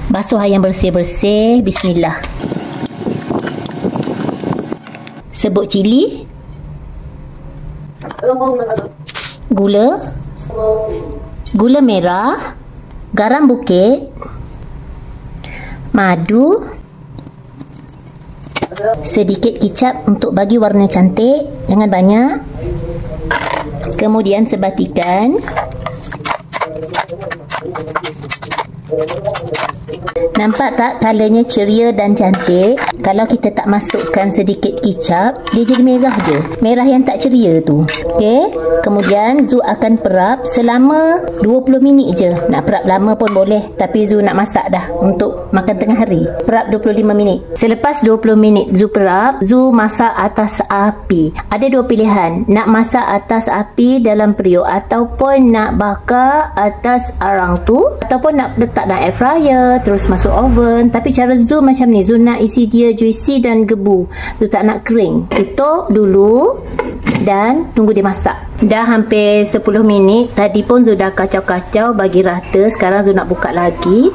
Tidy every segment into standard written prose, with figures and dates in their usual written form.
Basuh ayam bersih-bersih. Bismillah. Serbuk cili, gula merah, garam bukit, madu, sedikit kicap untuk bagi warna cantik, jangan banyak. Kemudian sebatikan. Nampak tak kalanya ceria dan cantik? Kalau kita tak masukkan sedikit kicap, dia jadi merah je. Merah yang tak ceria tu. Okey. Kemudian Zu akan perap selama 20 minit je. Nak perap lama pun boleh, tapi Zu nak masak dah untuk makan tengah hari. Perap 25 minit. Selepas 20 minit Zu perap, Zu masak atas api. Ada dua pilihan. Nak masak atas api dalam periuk, ataupun nak bakar atas arang tu, ataupun nak letak dalam air fryer terus masuk oven. Tapi cara Zu macam ni. Zu nak isi dia juicy dan gebu. Zu tak nak kering. Tutup dulu dan tunggu dia masak. Dah hampir 10 minit. Tadi pun Zu dah kacau-kacau bagi rata. Sekarang Zu nak buka lagi.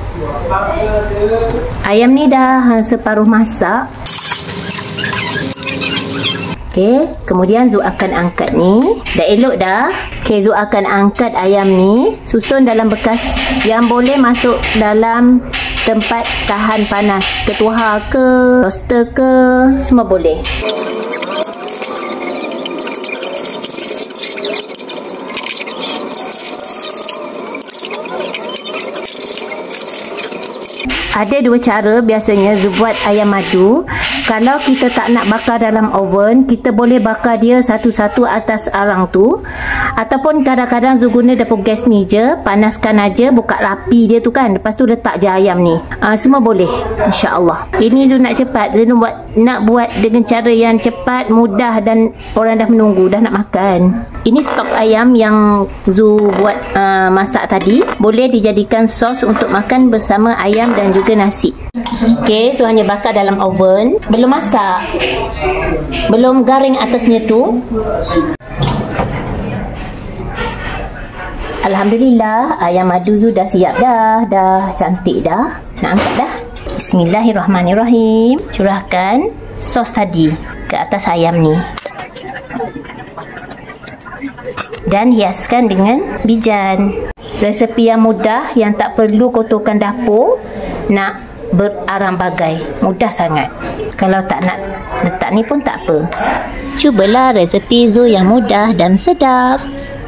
Ayam ni dah separuh masak. Okey, kemudian Zu akan angkat ni. Dah elok dah. Okey, Zu akan angkat ayam ni, susun dalam bekas yang boleh masuk dalam tempat tahan panas. Ketuha ke, toaster ke, semua boleh. Ada dua cara biasanya Zu buat ayam madu. Kalau kita tak nak bakar dalam oven, kita boleh bakar dia satu-satu atas arang tu. Ataupun kadang-kadang Zu guna dapur gas ni je, panaskan aja, buka api dia tu kan, lepas tu letak je ayam ni. Semua boleh, insya-Allah. Ini Zu nak cepat, Zu nak buat dengan cara yang cepat, mudah dan orang dah menunggu, dah nak makan. Ini stok ayam yang Zu buat masak tadi. Boleh dijadikan sos untuk makan bersama ayam dan juga nasi. Okey, Zu hanya bakar dalam oven. Belum masak, belum garing atasnya tu. Alhamdulillah, ayam madu Zu dah siap dah. Dah cantik dah. Nak angkat dah. Bismillahirrahmanirrahim. Curahkan sos tadi ke atas ayam ni. Dan hiaskan dengan bijan. Resepi yang mudah, yang tak perlu kotorkan dapur. Nak berarang bagai. Mudah sangat. Kalau tak nak letak ni pun tak apa. Cubalah resepi Zu yang mudah dan sedap.